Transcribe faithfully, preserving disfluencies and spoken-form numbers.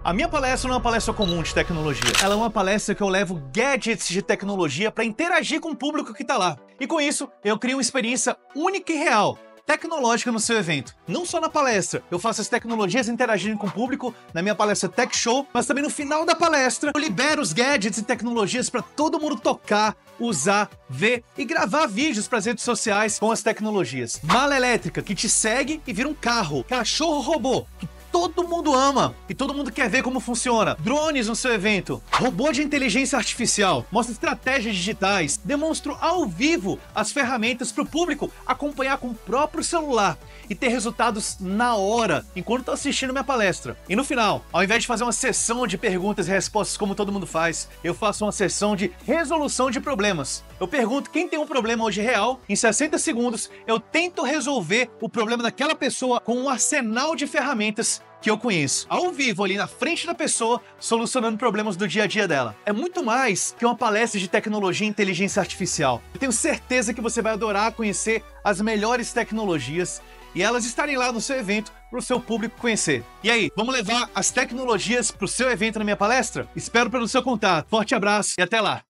A minha palestra não é uma palestra comum de tecnologia. Ela é uma palestra que eu levo gadgets de tecnologia para interagir com o público que está lá. E com isso, eu crio uma experiência única e real, tecnológica no seu evento. Não só na palestra, eu faço as tecnologias interagirem com o público na minha palestra Tech Show, mas também no final da palestra eu libero os gadgets e tecnologias para todo mundo tocar, usar, ver e gravar vídeos para as redes sociais com as tecnologias. Mala elétrica que te segue e vira um carro. Cachorro robô que todo mundo ama e todo mundo quer ver como funciona. Drones no seu evento. Robô de inteligência artificial. Mostra estratégias digitais. Demonstro ao vivo as ferramentas para o público acompanhar com o próprio celular e ter resultados na hora, enquanto está assistindo minha palestra. E no final, ao invés de fazer uma sessão de perguntas e respostas como todo mundo faz, eu faço uma sessão de resolução de problemas. Eu pergunto quem tem um problema hoje real, em sessenta segundos eu tento resolver o problema daquela pessoa com um arsenal de ferramentas que eu conheço, ao vivo, ali na frente da pessoa, solucionando problemas do dia a dia dela. É muito mais que uma palestra de tecnologia e inteligência artificial. Eu tenho certeza que você vai adorar conhecer as melhores tecnologias e elas estarem lá no seu evento para o seu público conhecer. E aí, vamos levar as tecnologias para o seu evento na minha palestra? Espero pelo seu contato. Forte abraço e até lá!